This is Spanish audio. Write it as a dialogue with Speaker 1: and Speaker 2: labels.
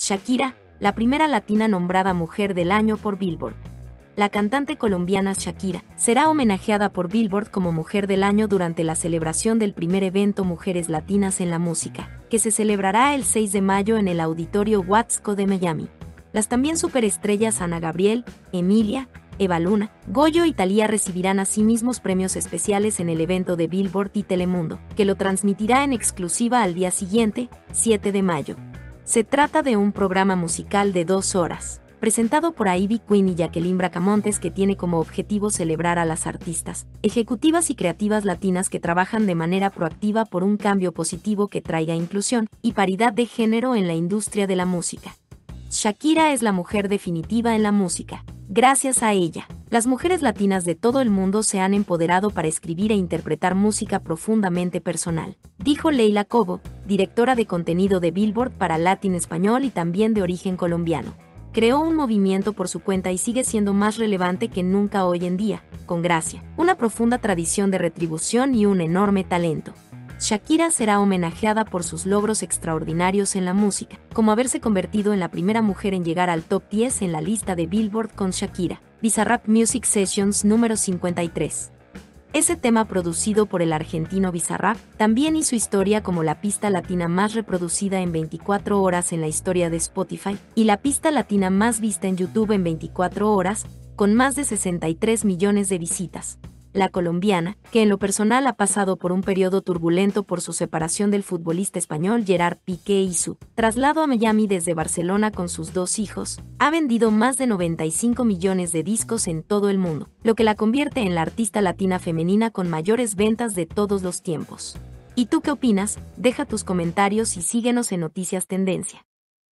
Speaker 1: Shakira, la primera latina nombrada Mujer del Año por Billboard. La cantante colombiana Shakira será homenajeada por Billboard como Mujer del Año durante la celebración del primer evento Mujeres Latinas en la Música, que se celebrará el 6 de mayo en el Auditorio Watsco de Miami. Las también superestrellas Ana Gabriel, Emilia, Eva Luna, Goyo y Thalía recibirán asimismo premios especiales en el evento de Billboard y Telemundo, que lo transmitirá en exclusiva al día siguiente, 7 de mayo. Se trata de un programa musical de 2 horas, presentado por Ivy Queen y Jacqueline Bracamontes, que tiene como objetivo celebrar a las artistas, ejecutivas y creativas latinas que trabajan de manera proactiva por un cambio positivo que traiga inclusión y paridad de género en la industria de la música. Shakira es la mujer definitiva en la música. Gracias a ella, las mujeres latinas de todo el mundo se han empoderado para escribir e interpretar música profundamente personal, dijo Leila Cobo, directora de contenido de Billboard para Latin Español y también de origen colombiano. Creó un movimiento por su cuenta y sigue siendo más relevante que nunca hoy en día, con gracia, una profunda tradición de retribución y un enorme talento. Shakira será homenajeada por sus logros extraordinarios en la música, como haberse convertido en la primera mujer en llegar al top 10 en la lista de Billboard con Shakira, Bizarrap Music Sessions número 53. Ese tema, producido por el argentino Bizarrap, también hizo historia como la pista latina más reproducida en 24 horas en la historia de Spotify y la pista latina más vista en YouTube en 24 horas, con más de 63 millones de visitas. La colombiana, que en lo personal ha pasado por un periodo turbulento por su separación del futbolista español Gerard Piqué y su traslado a Miami desde Barcelona con sus 2 hijos, ha vendido más de 95 millones de discos en todo el mundo, lo que la convierte en la artista latina femenina con mayores ventas de todos los tiempos. ¿Y tú qué opinas? Deja tus comentarios y síguenos en Noticias Tendencia.